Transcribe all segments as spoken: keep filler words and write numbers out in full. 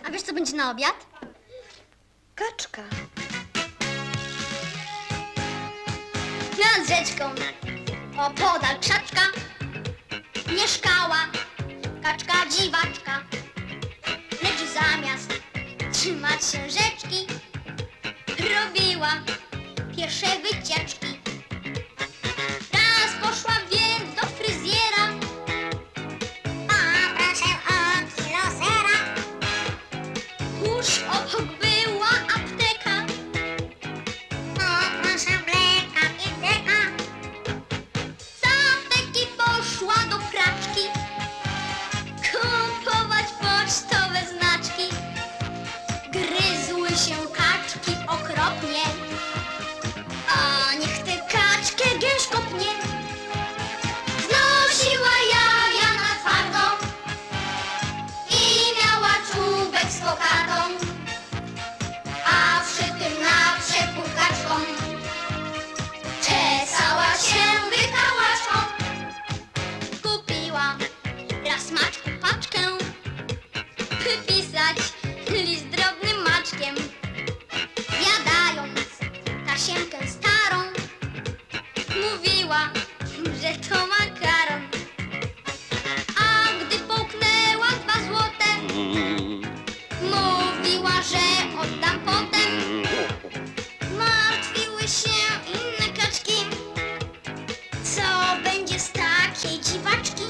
A wiesz, co będzie na obiad? Kaczka. Nad rzeczką opodal krzaczka mieszkała kaczka dziwaczka. Lecz zamiast trzymać się rzeczki, robiła piesze wycieczki. Raz poszła więc do fryzjera. O, proszę o kilo sera. Tuż obok była apteka. O, proszę mleka, pięteka. Z apteki poszła do praczki kupować pocztowe znaczki. Gryzły się kaczki okropnie. A niech tę kaczkę gęś kopnie. Znosiła jaja na twardo i miała czubek z kokardą, a wszytym na przepór kaczką czesała się wykałaszką. Kupiła raz smaczku paczkę, by pisać list drobnym maczkiem. Zjadając tasiemkę starą, mówiła, że to makaron. A gdy połknęła dwa złote, mówiła, że oddam potem. Martwiły się inne kaczki, co będzie z takiej dziwaczki.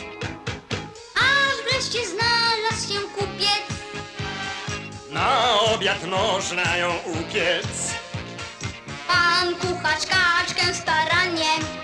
Aż wreszcie znalazł się kupiec. Na obiad można ją upiec. Pan kucharz kaczkę starannie